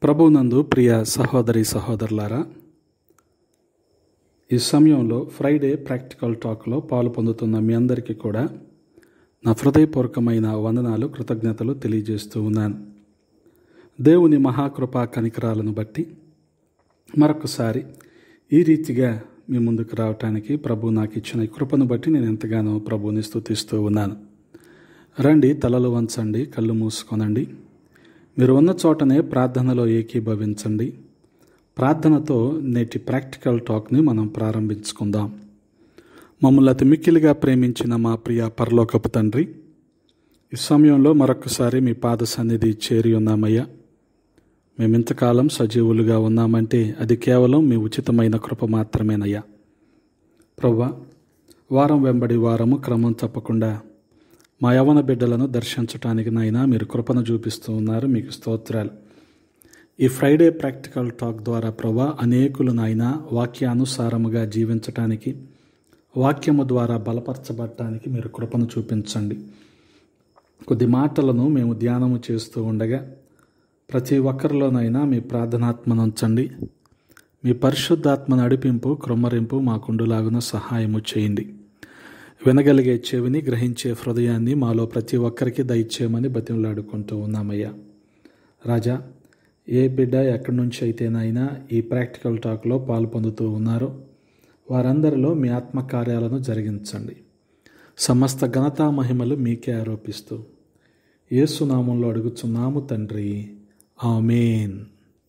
ప్రభువునందు ప్రియ సహోదరి సహోదరులారా, ఈ సమయంలో ఫ్రైడే ప్రాక్టికల్ టాక్లో పాలు పొందుతున్న మీ అందరికీ కూడా నా హృదయపూర్వకమైన వందనాలు, కృతజ్ఞతలు తెలియజేస్తూ ఉన్నాను. దేవుని మహాకృపా కనికరాలను బట్టి మరొకసారి ఈ రీతిగా మీ ముందుకు రావటానికి ప్రభు నాకు ఇచ్చిన ఈ కృపను బట్టి నేను ఎంతగానో ప్రభువుని స్తుతిస్తూ ఉన్నాను. రండి, తలలు వంచండి, కళ్ళు మూసుకొనండి. మీరు ఉన్న చోటనే ప్రార్థనలో ఏకీభవించండి. ప్రార్థనతో నేటి ప్రాక్టికల్ టాక్ని మనం ప్రారంభించుకుందాం. మమ్మల్ని అతి మిక్కిలిగా ప్రేమించిన మా ప్రియ పరలోకపు తండ్రి, ఈ సమయంలో మరొకసారి మీ పాద సన్నిధి చేరి ఉన్నామయ్యా. మేమింతకాలం సజీవులుగా ఉన్నామంటే అది కేవలం మీ ఉచితమైన కృప మాత్రమేనయ్యా. ప్రభువా, వారం వెంబడి వారము క్రమం తప్పకుండా మా యవ్వన బిడ్డలను దర్శించటానికి నాయనా మీరు కృపను చూపిస్తూ ఉన్నారు. మీకు స్తోత్రాలు. ఈ ఫ్రైడే ప్రాక్టికల్ టాక్ ద్వారా ప్రభా అనేకులు నాయనా వాక్యానుసారముగా జీవించటానికి, వాక్యము ద్వారా బలపరచబడటానికి మీరు కృపను చూపించండి. కొద్ది మాటలను మేము ధ్యానము చేస్తూ ఉండగా ప్రతి ఒక్కరిలోనైనా మీ ప్రార్థనాత్మను ఉంచండి. మీ పరిశుద్ధాత్మ నడిపింపు, క్రొమ్మరింపు మాకుండులాగున సహాయము చేయండి. వినగలిగే చెవిని, గ్రహించే హృదయాన్ని మాలో ప్రతి ఒక్కరికి దయచేయమని బతిమలాడుకుంటూ ఉన్నామయ్యా. రాజా, ఏ బిడ్డ ఎక్కడి నుంచి అయితేనైనా ఈ ప్రాక్టికల్ టాక్లో పాలు పొందుతూ ఉన్నారో వారందరిలో మీ ఆత్మకార్యాలను జరిగించండి. సమస్త ఘనతా మహిమలు మీకే ఆరోపిస్తూ యేసు నామంలో అడుగుచున్నాము తండ్రి, ఆమేన్.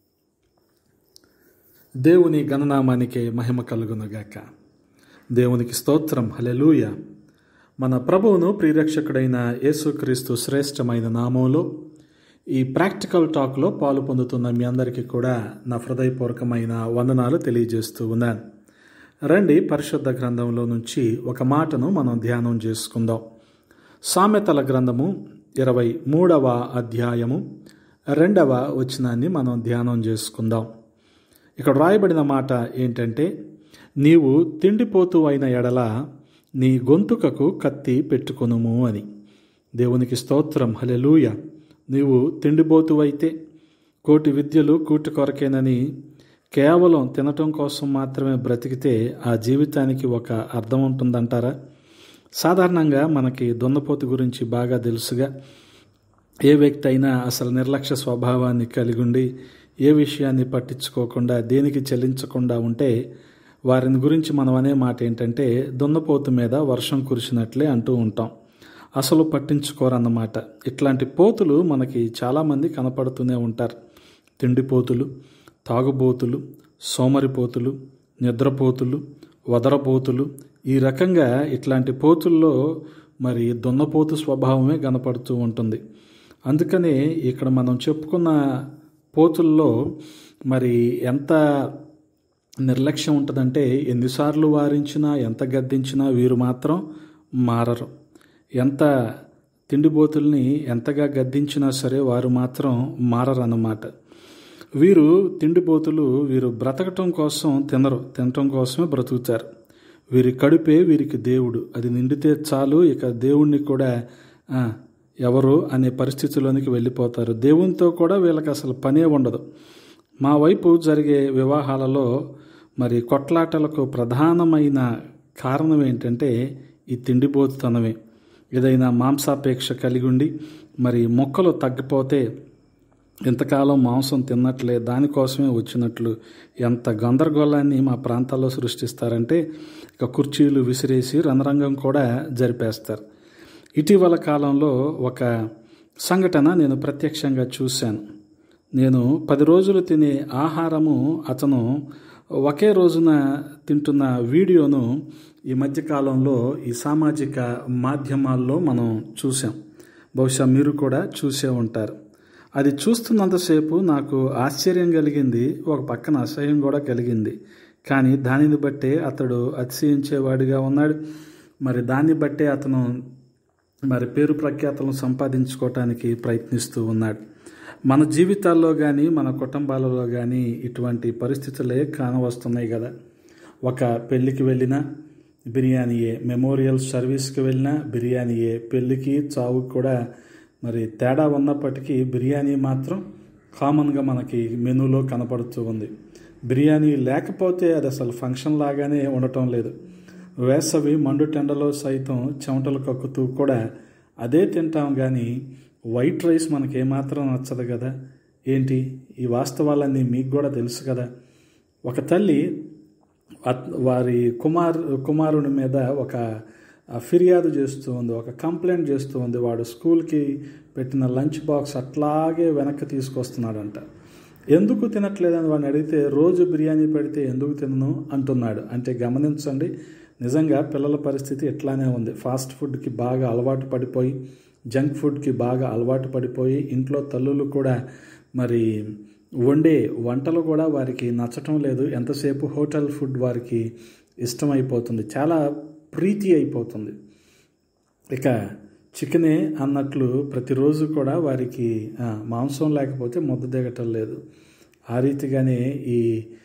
దేవుని ఘననామానికే మహిమ కలుగునుగాక. దేవునికి స్తోత్రం, హల్లెలూయా. మన ప్రభువును ప్రియరక్షకుడైన యేసుక్రీస్తు శ్రేష్టమైన నామంలో ఈ ప్రాక్టికల్ టాక్లో పాలు పొందుతున్న మీ అందరికీ కూడా నా హృదయపూర్వకమైన వందనాలు తెలియజేస్తూ ఉన్నాను. రండి, పరిశుద్ధ గ్రంథంలో నుంచి ఒక మాటను మనం ధ్యానం చేసుకుందాం. సామెతల గ్రంథము 23వ అధ్యాయము 2వ వచనాన్ని మనం ధ్యానం చేసుకుందాం. ఇక్కడ రాయబడిన మాట ఏంటంటే, నీవు తిండిపోతూ అయిన ఎడల నీ గొంతుకకు కత్తి పెట్టుకొనుము అని. దేవునికి స్తోత్రం, హల్లెలూయా. నీవు తిండిపోతూ అయితే కోటి విద్యలు కూటి కొరకేనని కేవలం తినటం కోసం మాత్రమే బ్రతికితే ఆ జీవితానికి ఒక అర్థం ఉంటుందంటారా? సాధారణంగా మనకి దున్నపోతు గురించి బాగా తెలుసుగా. ఏ వ్యక్తి అయినా అసలు నిర్లక్ష్య స్వభావాన్ని కలిగి ఉండి ఏ విషయాన్ని పట్టించుకోకుండా దేనికి చెల్లించకుండా ఉంటే వారిని గురించి మనం అనే మాట ఏంటంటే, దున్నపోతు మీద వర్షం కురిసినట్లే అంటూ ఉంటాం. అసలు పట్టించుకోరన్నమాట. ఇట్లాంటి పోతులు మనకి చాలామంది కనపడుతూనే ఉంటారు. తిండిపోతులు, తాగుబోతులు, సోమరిపోతులు, నిద్రపోతులు, వదరపోతులు, ఈ రకంగా ఇట్లాంటి పోతుల్లో మరి దున్నపోతు స్వభావమే కనపడుతూ ఉంటుంది. అందుకనే ఇక్కడ మనం చెప్పుకున్న పోతుల్లో మరి ఎంత నిర్లక్ష్యం ఉంటుందంటే, ఎన్నిసార్లు వారించినా ఎంత గద్దించినా వీరు మాత్రం మారరు. ఎంత తిండిపోతుల్ని ఎంతగా గద్దించినా సరే వారు మాత్రం మారరన్నమాట. వీరు తిండిపోతులు, వీరు బ్రతకటం కోసం తినరు, తినటం కోసమే బ్రతుకుతారు. వీరి కడుపే వీరికి దేవుడు. అది నిండితే చాలు, ఇక దేవుణ్ణి కూడా ఎవరు అనే పరిస్థితిలోనికి వెళ్ళిపోతారు. దేవునితో కూడా వీళ్ళకి అసలు పనే ఉండదు. మా వైపు జరిగే వివాహాలలో మరి కొట్లాటలకు ప్రధానమైన కారణం ఏంటంటే ఈ తిండిపోతుతనమే. ఏదైనా మాంసాపేక్ష కలిగి ఉండి మరి మొక్కలు తగ్గిపోతే ఇంతకాలం మాంసం తిన్నట్లే దానికోసమే వచ్చినట్లు ఎంత గందరగోళాన్ని మా ప్రాంతాల్లో సృష్టిస్తారంటే ఇక కుర్చీలు విసిరేసి రణరంగం కూడా జరిపేస్తారు. ఇటీవల కాలంలో ఒక సంఘటన నేను ప్రత్యక్షంగా చూశాను. నేను 10 రోజులు తినే ఆహారము అతను ఒకే రోజున తింటున్న వీడియోను ఈ మధ్యకాలంలో ఈ సామాజిక మాధ్యమాల్లో మనం చూసాం. బహుశా మీరు కూడా చూసే ఉంటారు. అది చూస్తున్నంతసేపు నాకు ఆశ్చర్యం కలిగింది, ఒక పక్కన అసహ్యం కూడా కలిగింది. కానీ దానిని బట్టే అతడు అతిశయించేవాడిగా ఉన్నాడు. మరి దాన్ని బట్టే అతను మరి పేరు ప్రఖ్యాతలను సంపాదించుకోవటానికి ప్రయత్నిస్తూ ఉన్నాడు. మన జీవితాల్లో కానీ మన కుటుంబాలలో కానీ ఇటువంటి పరిస్థితులే కానవస్తున్నాయి కదా. ఒక పెళ్ళికి వెళ్ళినా బిర్యానీయే, మెమోరియల్ సర్వీస్కి వెళ్ళినా బిర్యానీయే, పెళ్ళికి చావుకి కూడా మరి తేడా ఉన్నప్పటికీ బిర్యానీ మాత్రం కామన్గా మనకి మెనూలో కనపడుతూ ఉంది. బిర్యానీ లేకపోతే అది అసలు ఫంక్షన్ లాగానే ఉండటం లేదు. వేసవి మండుటెండలో సైతం చెమటలు కక్కుతూ కూడా అదే తింటాం, కానీ వైట్ రైస్ మనకి ఏమాత్రం నచ్చదు కదా. ఏంటి, ఈ వాస్తవాలన్నీ మీకు కూడా తెలుసు కదా. ఒక తల్లి వారి కుమారుని మీద ఒక ఫిర్యాదు చేస్తూ ఉంది, ఒక కంప్లైంట్ చేస్తూ ఉంది. వాడు స్కూల్కి పెట్టిన లంచ్ బాక్స్ అట్లాగే వెనక్కి తీసుకొస్తున్నాడంట. ఎందుకు తినట్లేదని వాడిని అడిగితే, రోజు బిర్యానీ పెడితే ఎందుకు తినను అంటున్నాడు. అంటే గమనించండి, నిజంగా పిల్లల పరిస్థితి ఎట్లానే ఉంది. ఫాస్ట్ ఫుడ్కి బాగా అలవాటు పడిపోయి, జంక్ ఫుడ్కి బాగా అలవాటు పడిపోయి, ఇంట్లో తల్లులు కూడా మరి వండే వంటలు కూడా వారికి నచ్చటం లేదు. ఎంతసేపు హోటల్ ఫుడ్ వారికి ఇష్టమైపోతుంది, చాలా ప్రీతి అయిపోతుంది. ఇక చికెనే అన్నట్లు ప్రతిరోజు కూడా వారికి మాంసం లేకపోతే ముద్ద దిగటం లేదు. ఆ రీతిగానే ఈ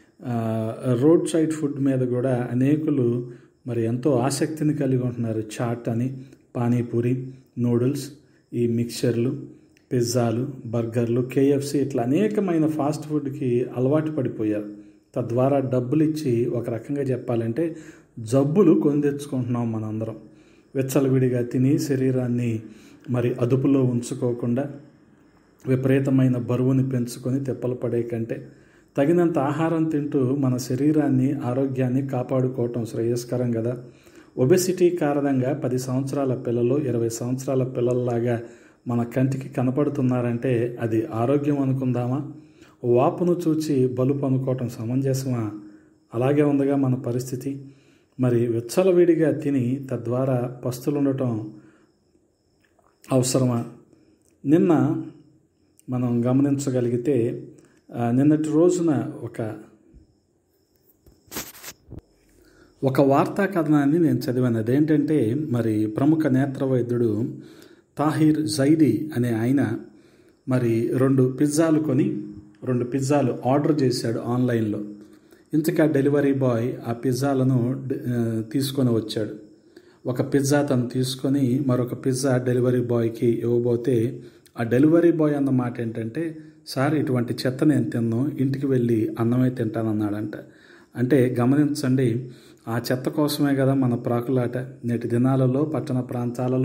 రోడ్ సైడ్ ఫుడ్ మీద కూడా అనేకులు మరి ఎంతో ఆసక్తిని కలిగి ఉంటున్నారు. చాట్ అని, పానీపూరి, నూడిల్స్, ఈ మిక్చర్లు, పిజ్జాలు, బర్గర్లు, కేఎఫ్సి ఇట్లా అనేకమైన ఫాస్ట్ ఫుడ్కి అలవాటు పడిపోయారు. తద్వారా డబ్బులు ఇచ్చి ఒక రకంగా చెప్పాలంటే జబ్బులు కొని తెచ్చుకుంటున్నాం మనందరం. విచ్చలవిడిగా తిని శరీరాన్ని మరి అదుపులో ఉంచుకోకుండా విపరీతమైన బరువుని పెంచుకొని తిప్పలు పడే కంటే తగినంత ఆహారం తింటూ మన శరీరాన్ని, ఆరోగ్యాన్ని కాపాడుకోవటం శ్రేయస్కరం కదా. ఒబెసిటీ కారణంగా 10 సంవత్సరాల పిల్లలు 20 సంవత్సరాల పిల్లల్లాగా మన కంటికి కనపడుతున్నారంటే అది ఆరోగ్యం అనుకుందామా? వాపును చూచి బలుపు అనుకోవటం సమంజసమా? అలాగే ఉందిగా మన పరిస్థితి. మరి విచ్చలవిడిగా తిని తద్వారా పస్తులుండటం అవసరమా? నిన్న మనం గమనించగలిగితే నిన్నటి రోజున ఒక వార్తా కథనాన్ని నేను చదివాను. అదేంటంటే మరి ప్రముఖ నేత్ర వైద్యుడు తాహిర్ జైదీ అనే ఆయన మరి 2 పిజ్జాలు ఆర్డర్ చేశాడు ఆన్లైన్లో. ఇంతకా డెలివరీ బాయ్ ఆ పిజ్జాలను తీసుకొని వచ్చాడు. ఒక పిజ్జా తను తీసుకొని మరొక పిజ్జా డెలివరీ బాయ్కి ఇవ్వబోతే ఆ డెలివరీ బాయ్ అన్న మాట ఏంటంటే, సార్ ఇటువంటి చెత్త నేను తిన్ను, ఇంటికి వెళ్ళి అన్నమే తింటానన్నాడంట. అంటే గమనించండి, ఆ చెత్త కోసమే కదా మన ప్రాకులాట. నేటి దినాలలో పట్టణ ప్రాంతాలలో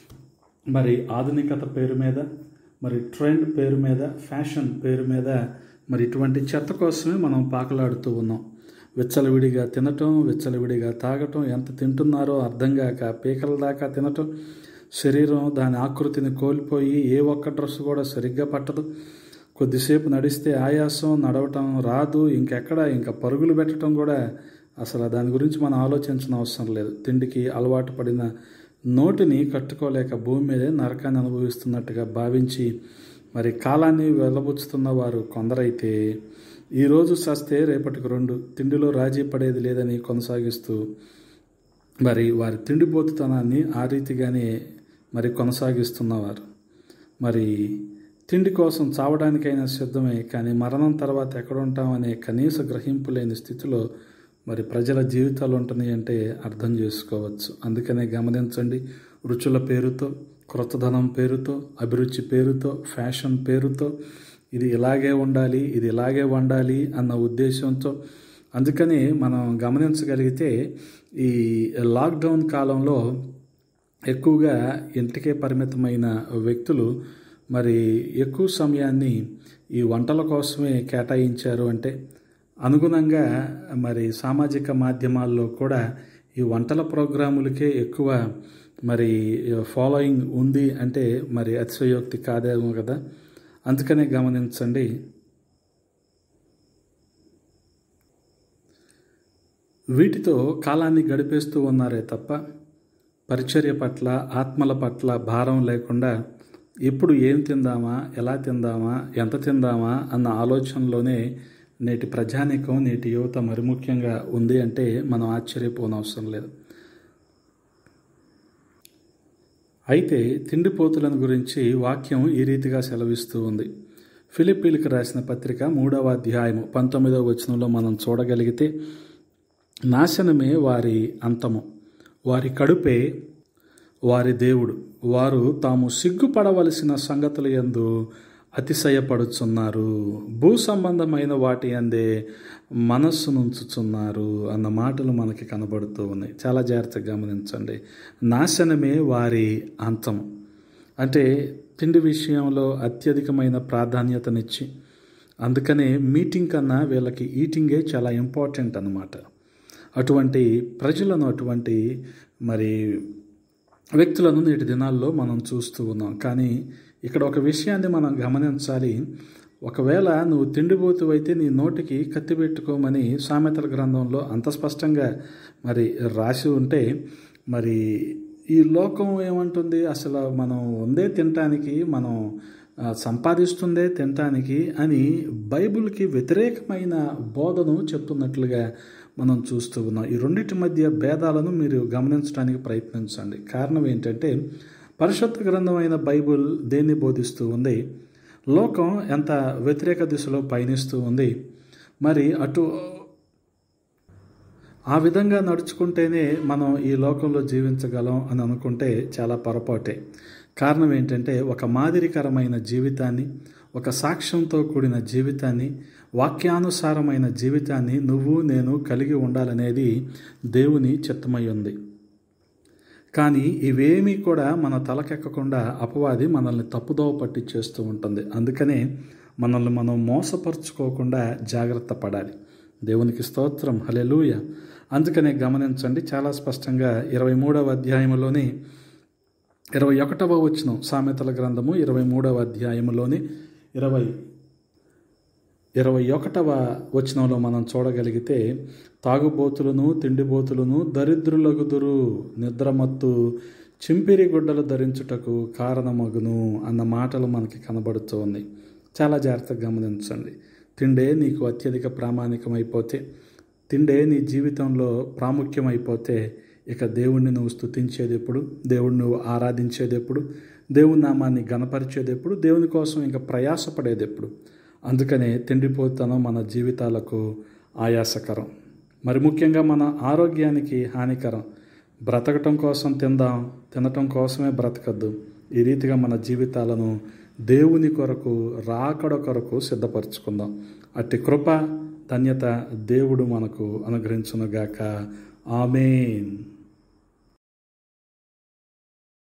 మరి ఆధునికత పేరు మీద, మరి ట్రెండ్ పేరు మీద, ఫ్యాషన్ పేరు మీద మరి ఇటువంటి చెత్త కోసమే మనం పాకులాడుతూ ఉన్నాం. విచ్చలవిడిగా తినటం, విచ్చలవిడిగా తాగటం, ఎంత తింటున్నారో అర్థం కాక పీకల దాకా తినటం, శరీరం దాని ఆకృతిని కోల్పోయి ఏ ఒక్క డ్రెస్ కూడా సరిగ్గా పట్టదు. కొద్దిసేపు నడిస్తే ఆయాసం, నడవటం రాదు, ఇంకా పరుగులు పెట్టడం కూడా అసలు దాని గురించి మనం ఆలోచించిన అవసరం లేదు. తిండికి అలవాటు పడిన నోటిని కట్టుకోలేక భూమి మీదే నరకాన్ని అనుభవిస్తున్నట్టుగా భావించి మరి కాలాన్ని వెళ్ళబుచ్చుతున్న వారు కొందరైతే ఈరోజు సస్తే రేపటికి 2 తిండిలో రాజీ పడేది లేదని కొనసాగిస్తూ మరి వారి తిండిపోతుతనాన్ని ఆ రీతిగానే మరి కొనసాగిస్తున్నవారు. మరి తిండి కోసం చావడానికైనా సిద్ధమే, కానీ మరణం తర్వాత ఎక్కడ ఉంటామనే కనీస గ్రహింపు లేని స్థితిలో మరి ప్రజల జీవితాలు ఉంటున్నాయి అంటే అర్థం చేసుకోవచ్చు. అందుకనే గమనించండి, రుచుల పేరుతో, క్రొత్తదనం పేరుతో, అభిరుచి పేరుతో, ఫ్యాషన్ పేరుతో ఇది ఇలాగే ఉండాలి, ఇది ఇలాగే వండాలి అన్న ఉద్దేశంతో. అందుకని మనం గమనించగలిగితే ఈ లాక్డౌన్ కాలంలో ఎక్కువగా ఇంటికే పరిమితమైన వ్యక్తులు మరి ఎక్కువ సమయాన్ని ఈ వంటల కోసమే కేటాయించారు. అంటే అనుగుణంగా మరి సామాజిక మాధ్యమాల్లో కూడా ఈ వంటల ప్రోగ్రాములకే ఎక్కువ మరి ఫాలోయింగ్ ఉంది అంటే మరి అతిశయోక్తి కాదేమో కదా. అందుకనే గమనించండి, వీటితో కాలాన్ని గడిపేస్తూ ఉన్నారే తప్ప పరిచర్య పట్ల, ఆత్మల పట్ల భారం లేకుండా ఎప్పుడు ఏం తిందామా, ఎలా తిందామా, ఎంత తిందామా అన్న ఆలోచనలోనే నేటి ప్రజానీకం, నేటి యువత మరి ముఖ్యంగా ఉంది అంటే మనం ఆశ్చర్యపోనవసరం లేదు. అయితే తిండిపోతులను గురించి వాక్యం ఈ రీతిగా సెలవిస్తూ ఉంది. ఫిలిప్పీలకు రాసిన పత్రిక 3వ అధ్యాయము 19వ వచనంలో మనం చూడగలిగితే, నాశనమే వారి అంతము, వారి కడుపే వారి దేవుడు, వారు తాము సిగ్గుపడవలసిన సంగతుల యందు అతిశయపడుచున్నారు, భూ సంబంధమైన వాటి అందే మనస్సునుంచుచున్నారు అన్న మాటలు మనకి కనబడుతూ ఉన్నాయి. చాలా జాగ్రత్తగా గమనించండి. నాశనమే వారి అంతం. అంటే తిండి విషయంలో అత్యధికమైన ప్రాధాన్యతనిచ్చి, అందుకనే మీటింగ్ కన్నా వీళ్ళకి ఈటింగే చాలా ఇంపార్టెంట్ అన్నమాట. అటువంటి ప్రజలను, అటువంటి మరి వ్యక్తులను నేటి దినాల్లో మనం చూస్తూ ఉన్నాం. కానీ ఇక్కడ ఒక విషయాన్ని మనం గమనించాలి. ఒకవేళ నువ్వు తిండిపోతువైతే నీ నోటికి కత్తి పెట్టుకోమని సామెతల గ్రంథంలో అంత స్పష్టంగా మరి రాసి ఉంటే, మరి ఈ లోకం ఏమంటుంది, అసలు మనం ఉందే తినటానికి, మనం సంపాదిస్తుందే తినటానికి అని బైబిల్కి వ్యతిరేకమైన బోధను చెప్తున్నట్లుగా మనం చూస్తూ ఉన్నాం. ఈ రెండింటి మధ్య భేదాలను మీరు గమనించడానికి ప్రయత్నించండి. కారణం ఏంటంటే, పరిశుద్ధ గ్రంథం అయిన బైబిల్ దేన్ని బోధిస్తూ ఉంది, లోకం ఎంత వ్యతిరేక దిశలో పయనిస్తూ ఉంది. మరి ఆ విధంగా నడుచుకుంటేనే మనం ఈ లోకంలో జీవించగలం అని అనుకుంటే చాలా పొరపాటే. కారణం ఏంటంటే, ఒక మాదిరికరమైన జీవితాన్ని, ఒక సాక్ష్యంతో కూడిన జీవితాన్ని, వాక్యానుసారమైన జీవితాన్ని నువ్వు నేను కలిగి ఉండాలనేది దేవుని చిత్తమై ఉంది. కానీ ఇవేమీ కూడా మన తలకెక్కకుండా అపవాది మనల్ని తప్పుదోవ పట్టించేస్తూ ఉంటుంది. అందుకనే మనల్ని మనం మోసపరుచుకోకుండా జాగ్రత్త పడాలి. దేవునికి స్తోత్రం, హల్లెలూయ. అందుకనే గమనించండి, చాలా స్పష్టంగా 23వ అధ్యాయంలోని 21వ వచనం, సామెతల గ్రంథము 23వ అధ్యాయంలోని 21వ వచనంలో మనం చూడగలిగితే, తాగుబోతులను తిండిబోతులను దరిద్రులగుదురు, నిద్రమత్తు చింపిరి గుడ్డలు ధరించుటకు కారణమగును అన్న మాటలు మనకి కనబడుతూ ఉన్నాయి. చాలా జాగ్రత్తగా గమనించండి. తిండే నీకు అత్యధిక ప్రామాణికమైపోతే, తిండే నీ జీవితంలో ప్రాముఖ్యమైపోతే, ఇక దేవుణ్ణి నువ్వు స్తుతించేది ఎప్పుడు, దేవుణ్ణి నువ్వు ఆరాధించేది ఎప్పుడు, దేవుని నామాన్ని గణపరిచేది ఎప్పుడు, దేవుని కోసం ఇంకా ప్రయాసపడేది ఎప్పుడు? అందుకనే తిండిపోతనం మన జీవితాలకు ఆయాసకరం, మరి ముఖ్యంగా మన ఆరోగ్యానికి హానికరం. బ్రతకటం కోసం తిందాం, తినటం కోసమే బ్రతకద్దు. ఈ రీతిగా మన జీవితాలను దేవుని కొరకు, రాకడ కొరకు సిద్ధపరచుకుందాం. అట్టి కృప, ధన్యత దేవుడు మనకు అనుగ్రహించునుగాక. ఆమేన్.